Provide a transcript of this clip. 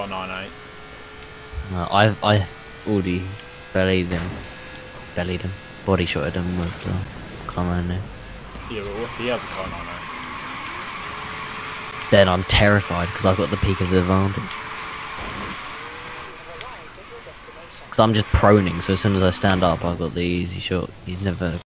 got a 9.8. No, I already bellied him, body shotted him with the car now. Yeah, but what if he has a car 9.8? Then I'm terrified because I've got the peak of the advantage. Because I'm just proning, so as soon as I stand up, I've got the easy shot. He's never